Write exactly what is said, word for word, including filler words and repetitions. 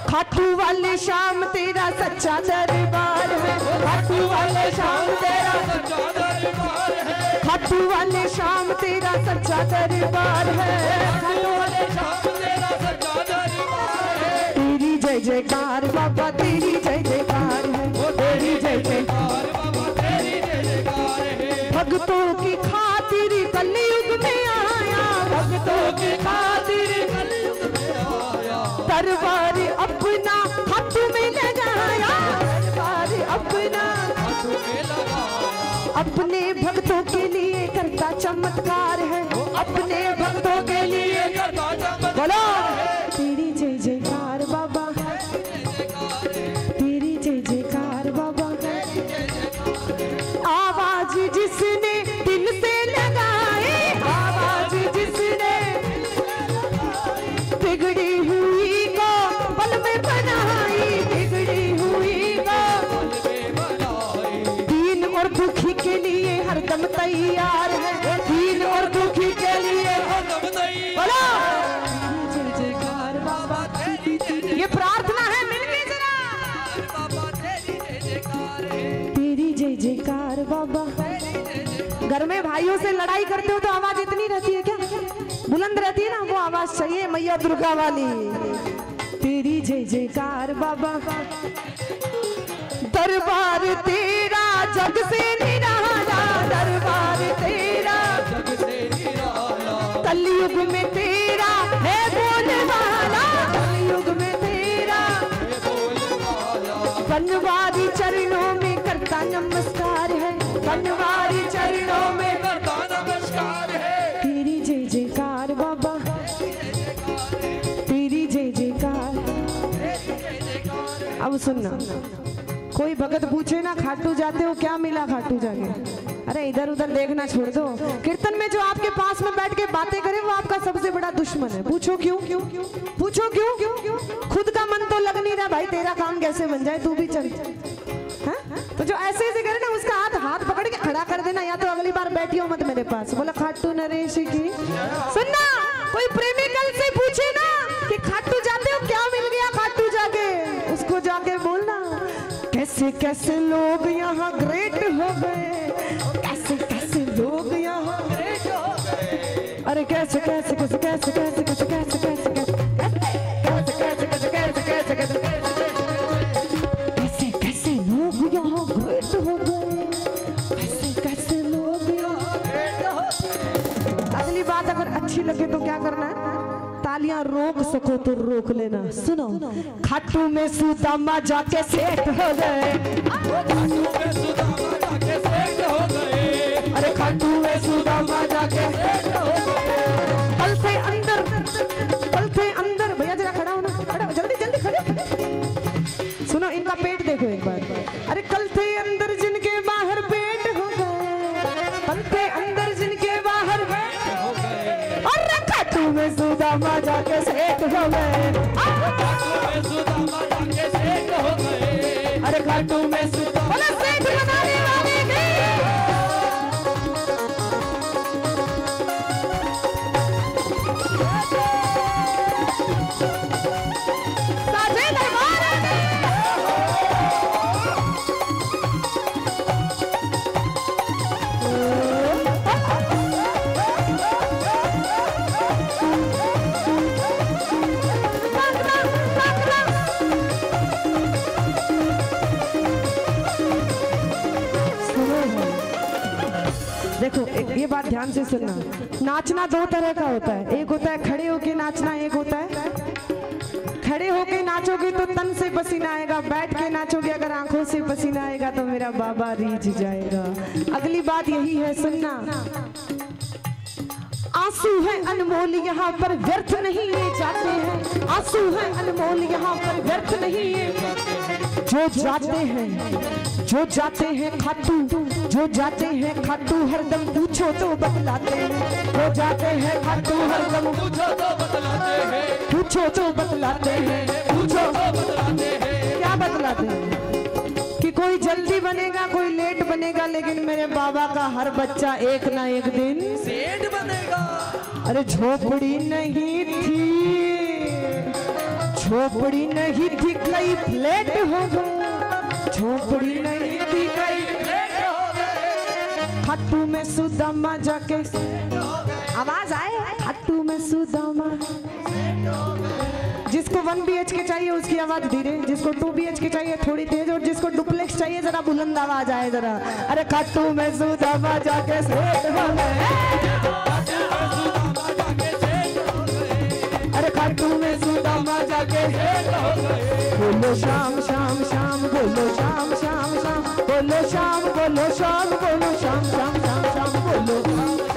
खाटू वाले शाम तेरा सच्चा दरबार है, खाटू वाले शाम तेरा सच्चा दरबार है, खाटू वाले शाम तेरा सच्चा दरबार है, खाटू वाले शाम तेरा सच्चा दरबार है। तेरी जय जयकार बाबा तेरी जय जयकार है, वो तेरी जय जयकार बाबा तेरी जय जयकार है। भक्तों की खातिर कलयुग में आया, भक्तों की खातिर कलयुग में आया, दरबार अपना खाटू में लगाया, दरबार अपना खाटू में लगाया। अपने भक्तों के लिए करता चमत्कार है, अपने भक्तों के लिए करता चमत्कार है। तेरी जय जयकार बाबा तेरी जय जयकार बाबा। आवाज जिसने दिल से लगाई, आवाज जिसने बिगड़ी हुई को पल में बनाई, बिगड़ी हुई को पल में बनाई। दीन और दुखी के लिए हरदम तैयार है, दीन और दुखी के लिए हरदम तैयार। जय जयकार बाबा तेरी जय, ये प्रार्थना है मिलके जरा बाबा तेरी जय जयकार है, तेरी जय जयकार बाबा। घर में भाइयों से लड़ाई करते हो तो आवाज इतनी रहती है क्या, बुलंद रहती है ना, वो आवाज चाहिए मैया दुर्गा वाली। तेरी जय जयकार बाबा। दरबार तेरा जग से निराला, दरबार तेरा जग से निराला, कलयुग में तेरा है बोलवाला, कलयुग में तेरा है बोलवाला। बनवारी चरणों में करता नमस्कार है, बनवारी चरणों में करता नमस्कार है। तेरी जय जयकार बाबा तेरी जय जयकार। अब सुनना, कोई भगत पूछे ना खाटू जाते हो क्या मिला खाटू जाके, अरे इधर उधर देखना छोड़ दो। कीर्तन में जो आपके पास में बैठ के बातें करे वो आपका सबसे बड़ा दुश्मन है। पूछो क्यों, क्यों क्यों पूछो क्यों क्यों क्यों। खुद का मन तो लग नहीं रहा भाई, तेरा काम कैसे बन जाए, तू भी चल। हा? तो जो ऐसे ऐसे करे ना उसका हाथ हाथ पकड़ के खड़ा कर देना, या तो अगली बार बैठी हो मत मेरे पास। बोला खाटू नरेश की। सुनना, कोई प्रेमी कल से पूछे ना कि खाटू जाते हो क्या मिल गया खाटू जाके, उसको जाके बोलना कैसे कैसे लोग यहाँ ग्रेट हो गए, कैसे कैसे लोग यहाँ ग्रेट हो गए। अरे कैसे कैसे कैसे कैसे कैसे कैसे कैसे कैसे कैसे कैसे कैसे कैसे कैसे कैसे कैसे कैसे लोग यहाँ ग्रेट हो गए, कैसे कैसे लोग यहाँ ग्रेट हो गए। अगली बात अगर अच्छी लगे तो क्या करना है, तालियां रोक सको तो रोक लेना। सुनो, खाटू में सुदामा जाके सेट हो गए, खाटू में सुदामा जाके सेट हो गए, अरे खाटू में सुदामा जाके सेट हो गए। पल से अंदर पल से अंदर, भैया जरा खड़ा हो ना, खड़ा हो जल्दी जल्दी खड़े। सुनो इनका पेट देखो एक बार, अरे कल से अंदर जिनके बाहर पेट हो गए, पल से अंदर जिनके बाहर पेट हो गए, और खाटू में सुदामा जाके सेट हो गए, खाटू में सुदामा जाके सेट हो गए, अरे खाटू में सुदामा सेठ बनाने वाले के। साजे दरबार देखो, ये बात ध्यान से सुनना, नाचना दो तरह का होता है, एक होता है खड़े होके नाचना, एक होता है खड़े होके नाचोगे तो तन से पसीना आएगा, बैठ के नाचोगे अगर आंखों से पसीना आएगा तो मेरा बाबा रीझ जाएगा। अगली बात यही है, सुनना, आंसू है अनमोल यहाँ पर व्यर्थ नहीं ले जाते हैं, आंसू है अनमोल यहाँ पर व्यर्थ नहीं ले जो जाते हैं, जो जाते हैं खाटू, जो जाते हैं खाटू हरदम पूछो तो बतलाते हैं, जो जाते हैं खाटू हरदम पूछो तो बतलाते हैं, पूछो तो बतलाते हैं, पूछो तो बतलाते हैं। क्या बतलाते हैं कि कोई जल्दी बनेगा कोई लेट बनेगा, लेकिन मेरे बाबा का हर बच्चा एक ना एक दिन सेठ बनेगा। अरे झोपड़ी नहीं थी, झोपड़ी नहीं थी कई फ्लैट हो गए, झोपड़ी नहीं थी कई फ्लैट हो गए। खट्टू में सुदामा जाके आवाज आए, खट्टू में सुदामा। जिसको वन बी एच के चाहिए उसकी आवाज धीरे, जिसको टू बी एच के चाहिए थोड़ी तेज, और जिसको डुप्लेक्स चाहिए जरा बुलंद आवाज आए जरा। अरे खट्टू में सुदामा जाके सेट हो गए, अरे खट्टू में सुदामा जाके सेट हो गए। बोलो शाम शाम शाम, बोलो शाम शाम शाम, बोलो शाम बोलो शाम, बोलो शाम शाम शाम शाम, बोलो